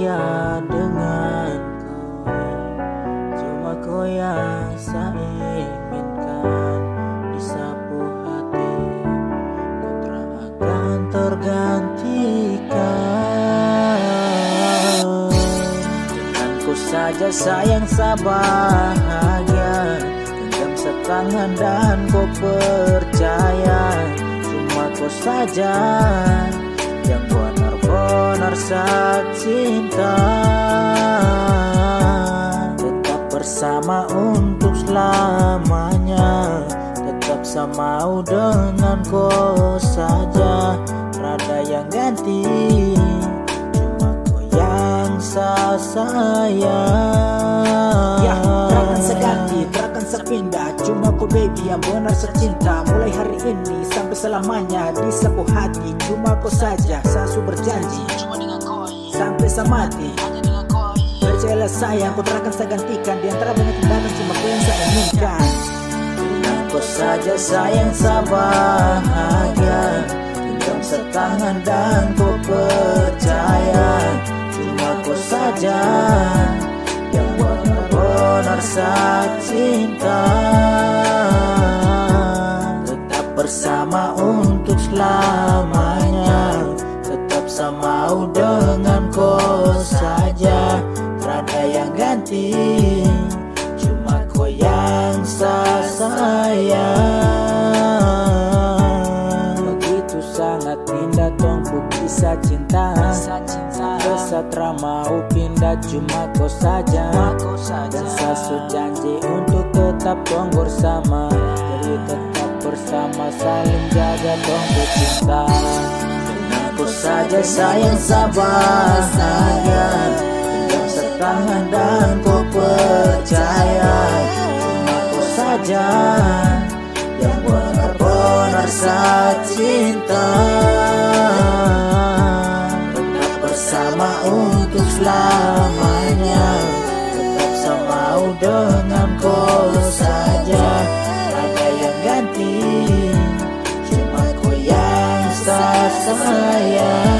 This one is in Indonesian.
bahagia denganku, cuma kau yang saya inginkan. Di sapu hati kau tak akan tergantikan. Denganku saja sayang sabahagia, genggam setangan dan kau percaya. Cuma kau saja yang benar-benar saya cinta. Tetap bersama untuk selamanya, tetap sama dengan kau saja. Rada yang ganti, cuma kau yang saya sayang. Ya, takkan seganti, takkan sepindah, cuma kau baby yang benar secinta. Mulai hari ini sampai selamanya di sapu hati, cuma kau saja saya su berjanji. Cuma dengan kau Sampai saya mati, hanya dengan kau. percayalah sayang, kau takkan saya gantikan. Di antara banyak tindakan cuma kau yang saya inginkan. Dengan kau saja sayang sabahagia, genggam setangan dan kau percaya. Cuma kau saja yang benar-benar saya cinta. Tetap bersama untuk selamanya, tetap sama dengan kau saja. Rada yang ganti, cuma kau yang saya sayang. Begitu sangat indah tongku kisah cinta. Kesatra mau pindah cuma kau saja. Dan saya janji untuk tetap tong bersama. Jadi tetap bersama saling jaga tongku cinta. Aku saja sayang sabahagia, genggam setangan dan kau percaya. Cuma kau saja yang benar-benar saya cinta. Tetap bersama untuk selamanya, tetap sama dengan kau saja. Ada yang ganti, cuma kau yang saya sayang.